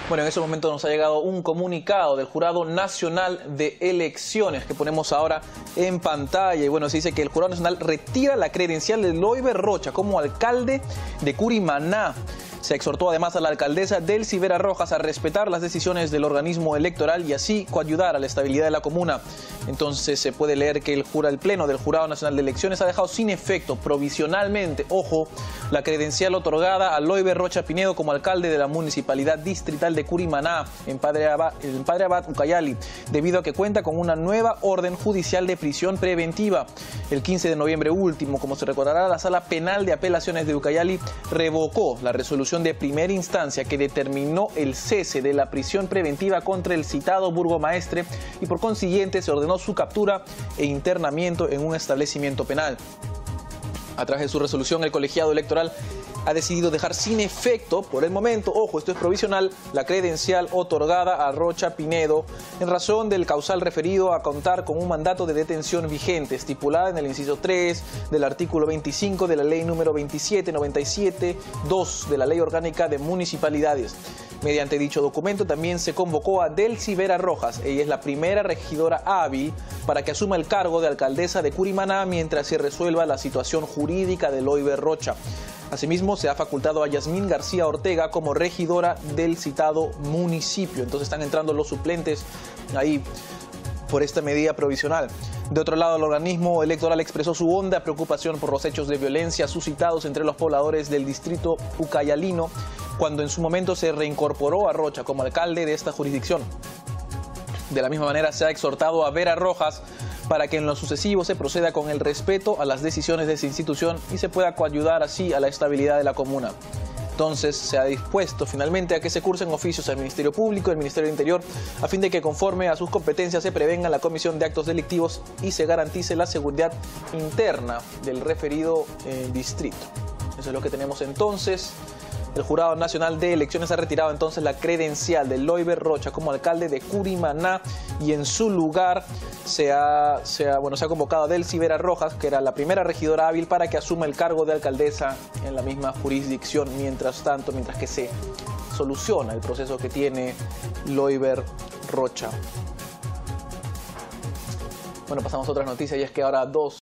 Bueno, en ese momento nos ha llegado un comunicado del Jurado Nacional de Elecciones que ponemos ahora en pantalla. Y bueno, se dice que el Jurado Nacional retira la credencial de Loiber Rocha como alcalde de Curimaná. Se exhortó además a la alcaldesa Delcy Vera Rojas a respetar las decisiones del organismo electoral y así coadyudar a la estabilidad de la comuna. Entonces se puede leer que el Pleno del Jurado Nacional de Elecciones ha dejado sin efecto provisionalmente, ojo, la credencial otorgada a Loiber Rocha Pinedo como alcalde de la Municipalidad Distrital de Curimaná, en Padre Abad, Ucayali, debido a que cuenta con una nueva orden judicial de prisión preventiva. El 15 de noviembre último, como se recordará, la Sala Penal de Apelaciones de Ucayali revocó la resolución de primera instancia que determinó el cese de la prisión preventiva contra el citado burgomaestre y por consiguiente se ordenó su captura e internamiento en un establecimiento penal. A través de su resolución, el colegiado electoral ha decidido dejar sin efecto, por el momento, ojo, esto es provisional, la credencial otorgada a Rocha Pinedo en razón del causal referido a contar con un mandato de detención vigente, estipulada en el inciso 3 del artículo 25 de la ley número 2797-2 de la Ley Orgánica de Municipalidades. Mediante dicho documento también se convocó a Delcy Vera Rojas, ella es la primera regidora hábil para que asuma el cargo de alcaldesa de Curimaná mientras se resuelva la situación jurídica de Loiber Rocha. Asimismo, se ha facultado a Yasmín García Ortega como regidora del citado municipio. Entonces están entrando los suplentes ahí por esta medida provisional. De otro lado, el organismo electoral expresó su honda preocupación por los hechos de violencia suscitados entre los pobladores del distrito ucayalino, cuando en su momento se reincorporó a Rocha como alcalde de esta jurisdicción. De la misma manera, se ha exhortado a Vera Rojas para que en lo sucesivo se proceda con el respeto a las decisiones de esa institución y se pueda coadyudar así a la estabilidad de la comuna. Entonces se ha dispuesto finalmente a que se cursen oficios al Ministerio Público y al Ministerio del Interior a fin de que conforme a sus competencias se prevenga la comisión de actos delictivos y se garantice la seguridad interna del referido distrito. Eso es lo que tenemos entonces. El Jurado Nacional de Elecciones ha retirado entonces la credencial de Loiber Rocha como alcalde de Curimaná y en su lugar se ha convocado a Delcy Vera Rojas, que era la primera regidora hábil, para que asuma el cargo de alcaldesa en la misma jurisdicción. Mientras tanto, mientras que se soluciona el proceso que tiene Loiber Rocha. Bueno, pasamos a otras noticias y es que ahora dos